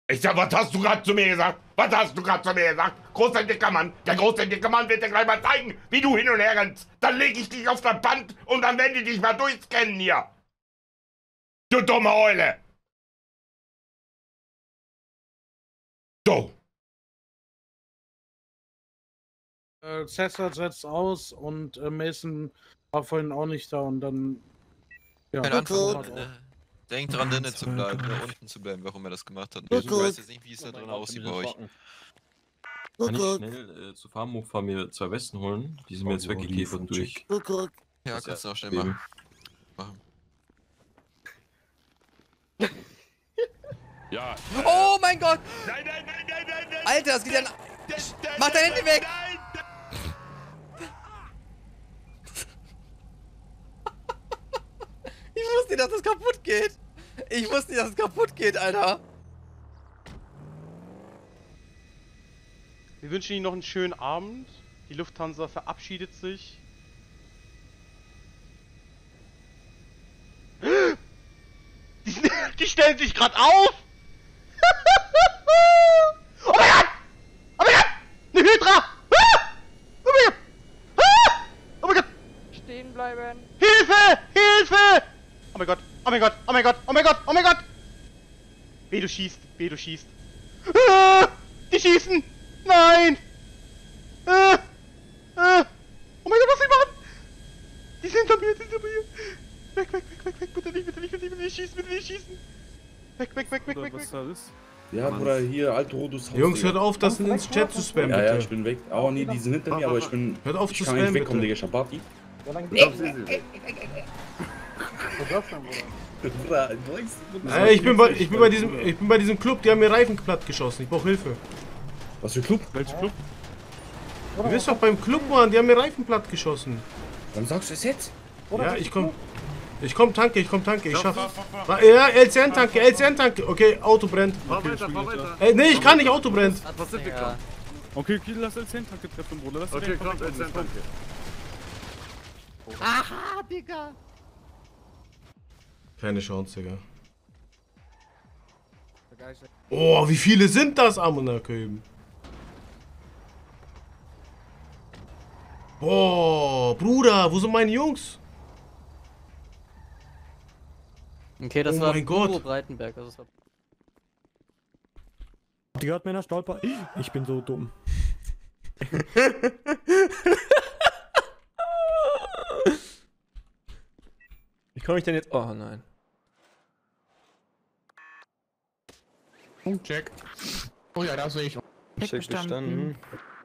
Ich sag, was hast du gerade zu mir gesagt? Was hast du gerade zu mir gesagt? Großer dicker Mann. Der große dicke Mann wird dir gleich mal zeigen, wie du hin und her rennst. Dann leg ich dich auf das Band und dann werden die dich mal durchscannen hier. Du dumme Eule. Du. Cesar setzt aus und Mason war vorhin auch nicht da und dann. Ja, Kein Anfang Anfang. Denk dran, drinnen zu bleiben, unten zu bleiben, warum er das gemacht hat. Ich weiß jetzt nicht, wie es da drin aussieht bei euch. Kann ich schnell zu Farmhofer mir 2 Westen holen? Die sind mir jetzt weggekiefert durch. Ja, kannst du auch schnell machen. Ja. Oh mein Gott! Nein, nein, nein, nein, nein, nein. Alter, es geht ja. Mach dein Handy weg! Ich wusste nicht, dass das kaputt geht! Ich wusste nicht, dass es kaputt geht, Alter! Wir wünschen Ihnen noch einen schönen Abend. Die Lufthansa verabschiedet sich. Die stellen sich gerade auf! Oh mein Gott! Oh mein Gott! Eine Hydra! Oh mein Gott! Oh mein Gott! Stehen bleiben. Hilfe! Hilfe! Oh mein Gott! Oh mein Gott! Oh mein Gott! Oh mein Gott! Oh mein Gott! Weh, du schießt! Weh, du schießt! Die schießen! Nein! Oh mein Gott, was sie machen! Die sind hinter mir, die sind hinter mir! Weg, weg, weg, weg, weg, bitte nicht, bitte nicht, bitte nicht schießen, bitte nicht schießen! Weg, weg, weg, weg, weg, weg! Ja, Bruder, hier, alte Rodus. Jungs, hört auf, das ins Chat zu spammen, bitte. Ja, ich bin weg. Oh nee, die sind hinter mir, aber ich bin. Hört auf ich zu kann nicht spammen, wegkommen, bitte. Digga, Shabati. Ich bin bei diesem Club, die haben mir Reifen platt geschossen. Ich brauche Hilfe. Was für Club? Welcher Club? Du bist doch beim Club, Mann, die haben mir Reifen platt geschossen. Dann sagst du es jetzt? Ja, ich komm, tanke, ich schaff. Ja, LCN-Tanke, okay, Auto brennt. Fahr weiter. Nee, ich kann nicht, Auto brennt. Pacific ja. Okay, lass LCN-Tanke treffen, Bruder. Lass okay, komm, LCN-Tanke. Aha, Digga. Keine Chance, Digga. Oh, wie viele sind das, Ammonaköben? Boah, Bruder, wo sind meine Jungs? Okay, das Oh war mein Gott. Breitenberg. Also das war Die gehört mir in der Stolper. Ich bin so dumm. Wie komme ich denn jetzt? Oh nein. Check. Oh ja, da sehe ich. Check bestanden.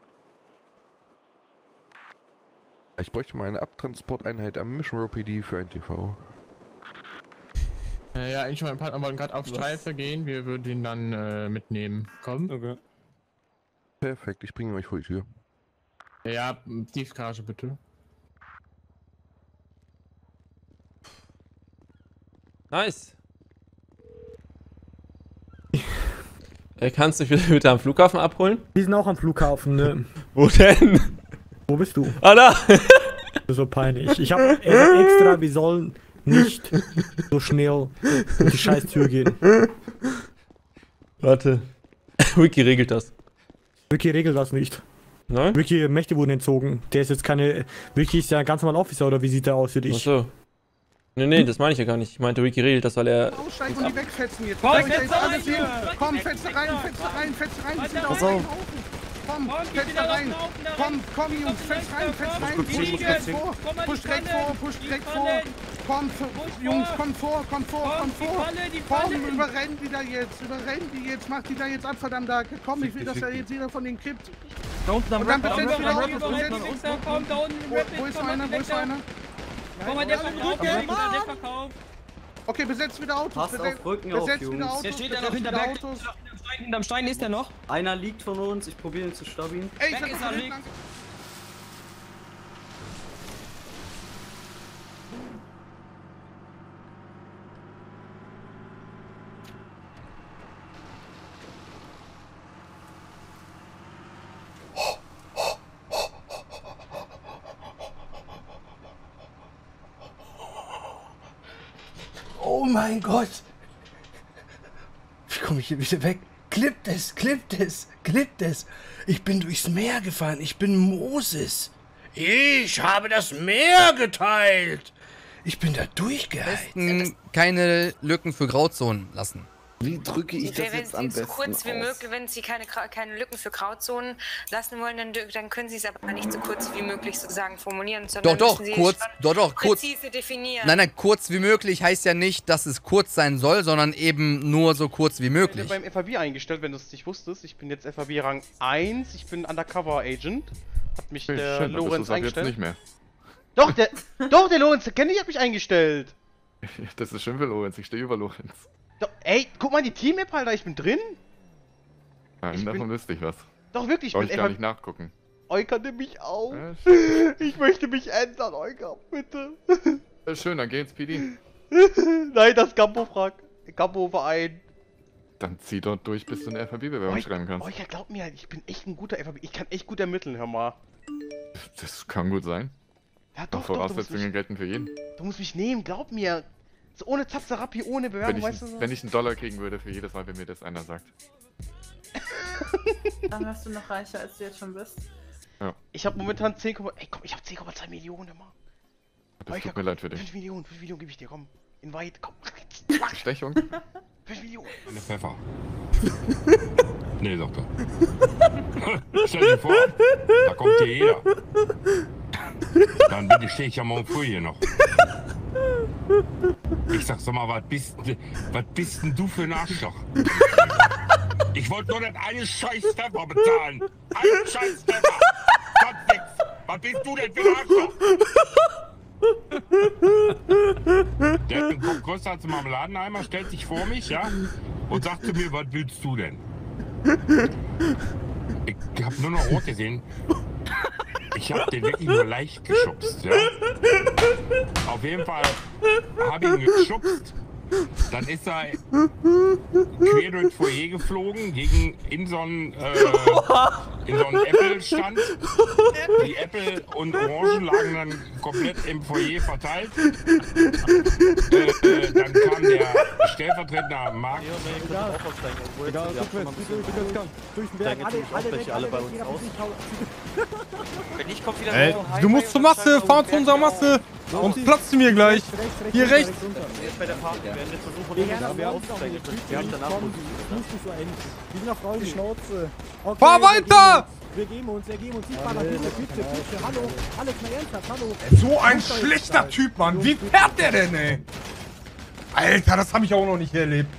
Ich bräuchte mal eine Abtransporteinheit am Mission Row PD für ein TV. Ja, ich und mein Partner wollen gerade auf Streife gehen. Wir würden ihn dann mitnehmen. Komm. Okay. Perfekt, ich bringe euch vor die Tür. Ja, Tiefgarage bitte. Nice. Kannst du mich bitte am Flughafen abholen? Die sind auch am Flughafen, ne? Wo denn? Wo bist du? Ah, da! So peinlich. Ich hab extra, wir sollen nicht so schnell durch die scheiß Tür gehen. Warte. Wiki regelt das. Wiki regelt das nicht. Nein? Wiki, Mächte wurden entzogen. Der ist jetzt keine. Wiki ist ja ein ganz normaler Officer, oder wie sieht der aus für dich? Achso. Nee, das meine ich ja gar nicht. Ich meinte, Wiki regelt das, weil er. Aussteigen und die wegfetzen jetzt. Komm, Komm, Fenster rein. Pass auf. Komm, Fenster rein. Komm, Jungs, Fenster rein. Push direkt vor. Komm, Jungs, komm vor. Komm, überrennen die da jetzt. Mach die da jetzt ab, verdammt da. Komm, ich will, dass da jetzt jeder von denen kippt. Da unten am Und dann Ramp, besetzt wieder Autos. Wo ist einer? Komm mal, der verkauft, der verkauft. Okay, besetzt wieder Autos. Passt auf Rücken auf, Jungs. Der steht da noch hinter Berg. Hinterm Stein ist der noch. Einer liegt von uns, ich probiere ihn zu stabilen. Ey, Weg ist er, liegt. Oh mein Gott! Wie komme ich hier wieder weg? Klippt es. Ich bin durchs Meer gefahren. Ich bin Moses. Ich habe das Meer geteilt. Ich bin da durchgeheizt. Keine Lücken für Grauzonen lassen. Wie drücke ich das Wenn jetzt Sie am so besten kurz wie aus? möglich, wenn Sie keine Lücken für Grauzonen lassen wollen, dann können Sie es aber nicht so kurz wie möglich sozusagen formulieren, sondern Doch, müssen Sie kurz, schon kurz. präzise definieren. Nein, kurz wie möglich heißt ja nicht, dass es kurz sein soll, sondern eben nur so kurz wie möglich. Ich bin beim FAB eingestellt, wenn du es nicht wusstest. Ich bin jetzt FAB Rang 1, ich bin Undercover Agent. Hat mich der Lorenz eingestellt. Jetzt nicht mehr. Doch, der Lorenz, kenne ich, hat mich eingestellt. Das ist schön für Lorenz, ich stehe über Lorenz. Doch, ey, guck mal die Team-Map, Alter, ich bin drin. Nein, davon wüsste ich was. Doch, wirklich, Brauch ich ich bin gar nicht nachgucken. Euka, nimm mich auf. Ja, Ich möchte mich ändern, Euka, bitte. schön, dann geh ins PD. Nein, das Gambo-Verein. Dann zieh dort durch, bis du eine FAB-Bewerbung schreiben kannst. Euka, glaub mir, ich bin echt ein guter FAB. Ich kann echt gut ermitteln, hör mal. Das kann gut sein. Ja, doch, Voraussetzungen gelten für jeden. Du musst mich nehmen, glaub mir. So ohne Zapzerappi, ohne Bewerbung, weißt du so? Wenn ich $1 kriegen würde für jedes Mal, wenn mir das einer sagt. Dann wärst du noch reicher, als du jetzt schon bist. Ja. Ich hab momentan 10, ey komm, ich hab 10,2 Millionen immer. Das tut mir leid für dich. 5 Millionen gebe ich dir, komm. In weit, komm. Bestechung? 5 Millionen. Eine Pfeffer. Nee, Doktor. Stell dir vor, da kommt hier jeder. Dann bitte stehe ich ja morgen früh hier noch. Ich sag, sag mal, was bist denn du für ein Arschloch? Ich wollte nur das eine scheiß Pfeffer bezahlen. Einen scheiß Pfeffer. Sonst nix. Was bist du denn für ein Arschloch? Der hat den Kopf größer als ein Marmeladeneimer, stellt sich vor mich, ja, und sagt zu mir, was willst du denn? Ich hab nur noch rot gesehen. Ich hab den wirklich nur leicht geschubst, ja. Auf jeden Fall hab ich ihn geschubst. Dann ist er quer durchs Foyer geflogen, in so einen Apple-Stand. Die Äpfel und Orangen lagen dann komplett im Foyer verteilt. Dann kam der stellvertretende Markt. Du musst zur Masse, fahr zu unserer Masse! Sonst platzt du mir gleich! Hier rechts! Jetzt bei der Fahrt, wir werden jetzt versuchen, Die sind auf Frau die Schnauze. Fahr weiter! Wir geben uns, Bitte. Hallo, Alex, mal ernsthaft, hallo. So ein schlechter Typ, Mann! Wie fährt der denn, ey? Alter, das habe ich auch noch nicht erlebt.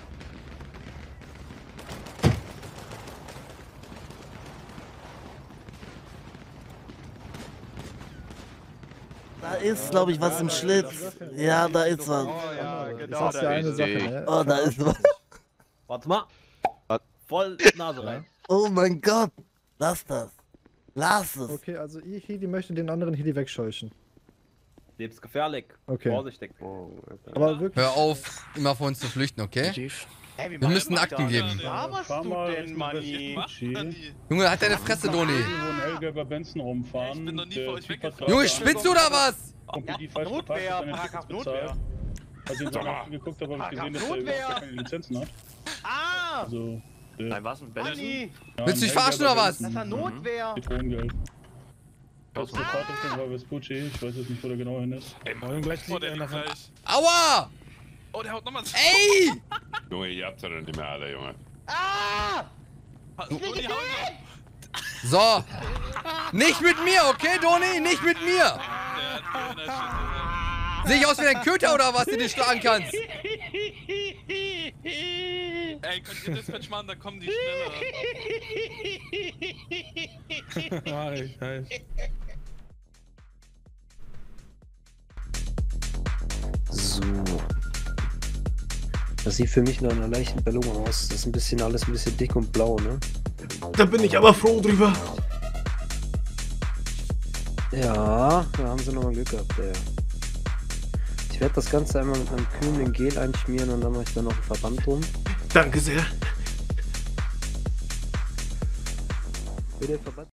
Da ist, glaube ich, was im Schlitz. Ja, da ist was. Oh ja, genau. Das ist ja eine Sache, ne? Oh, da ist was. Warte mal. Voll Nase rein. Oh mein Gott. Lass das. Lass es. Okay, also Heli möchte den anderen Heli wegscheuchen. Lebensgefährlich. Okay. Vorsichtig. Aber wirklich. Hör auf, immer vor uns zu flüchten, okay? Hey, Wir müssen Akten geben. Was du denn, Manni? Junge, halt deine Fresse, Doni. Helga über Benson rumfahren. Ich bin noch nie für euch weggefahren. Junge, spinnst du oder was? Notwehr, Paragraph Notwehr. Als ich in seine Akten geguckt habe, habe ich gesehen, dass er überhaupt keine Lizenzen hat. Ah! Also, Nein, was? Ein Manni! Willst du dich verarschen oder was? Das war Notwehr! Zitronengeld. Das ist der Fahrtrichtung war Vespucci, ich weiß jetzt nicht, wo der genau hin ist. Aua! Oh, der haut nochmal zu. Ey! Junge, ihr habt's ja dann nicht mehr alle, Junge. Ah! So. Nicht mit mir, okay, Doni? Nicht mit mir. Sehe ich aus wie ein Köter oder was, den du schlagen kannst? Ey, könnt ihr Dispatch machen, da kommen die schneller. So. Das sieht für mich nach einer leichten Ballon aus. Das ist alles ein bisschen dick und blau, ne? Da bin ich aber froh drüber. Ja, da haben sie nochmal Glück gehabt, ja. Ich werde das Ganze einmal mit einem kühlen Gel einschmieren und dann mache ich da noch einen Verband drum. Danke sehr. Bitte Verband.